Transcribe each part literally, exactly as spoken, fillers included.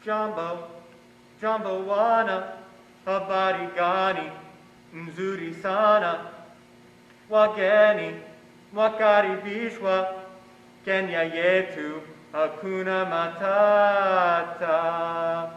Jambo, jambo wana, habari gani, nzuri sana. Wageni, wakaribishwa, Kenya yetu, hakuna matata.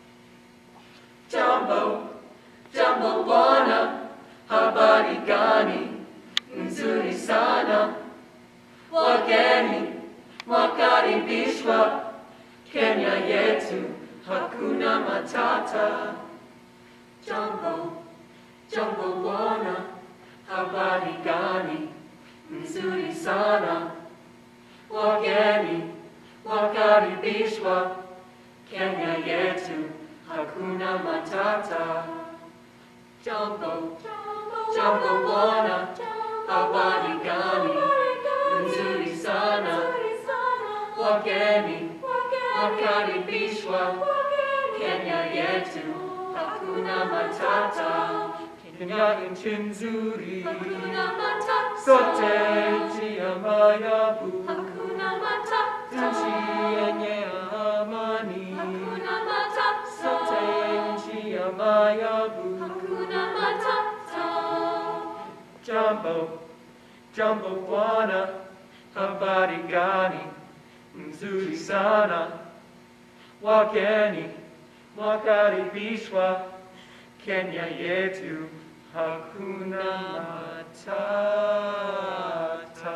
Jambo, jambo wana, habari gani, nzuri sana. Wageni, wakaribishwa, Kenya yetu, hakuna matata. Jambo, jambo wana, habari gani, nzuri sana. Wageni, wakaribishwa, Kenya yetu, hakuna matata. Jambo, jambo wana, habari gani, nzuri sana. Wageni, wakaribishwa, Kenya yetu, hakuna matata. Kenya nchi nzuri, Hakuna matata. sote nchi ya maajabu, Hakuna matata. nchi yenye amani, Hakuna matata. sote nchi ya maajabu. Hakuna matata. Jambo, jambo bwana, habari gani, nzuri sana. Wageni, wakaribishwa, Kenya yetu, hakuna matata.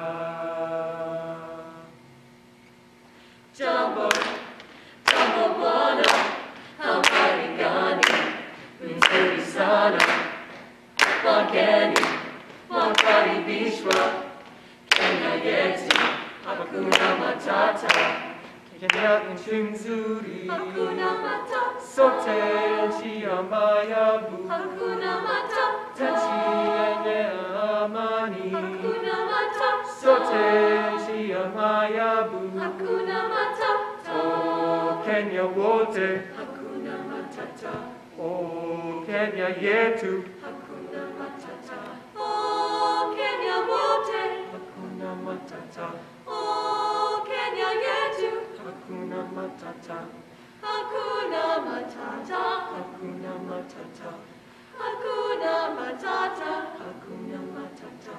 Jambo, jambo bwana, habari gani, nzuri sana. Wageni, wakaribishwa, Kenya yetu, hakuna matata. Kenya nchi nzuri, Hakuna matata. sote nchi ya maajabu, Hakuna matata. nchi yenye amani, Hakuna matata. sote nchi ya maajabu. Hakuna matata. Oh, Kenya wote, Hakuna matata. oh, Kenya yetu, Hakuna matata. Oh, Kenya wote. hakuna matata, Oh, Kenya yetu. hakuna matata, Hakuna matata. hakuna matata, Hakuna matata. hakuna matata.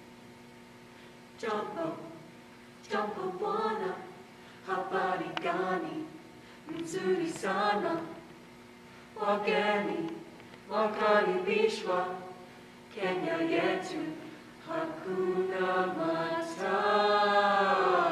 Jambo, jambo bwana, habari gani, nzuri sana. Wageni, wakaribishwa, Kenya yetu, hakuna matata.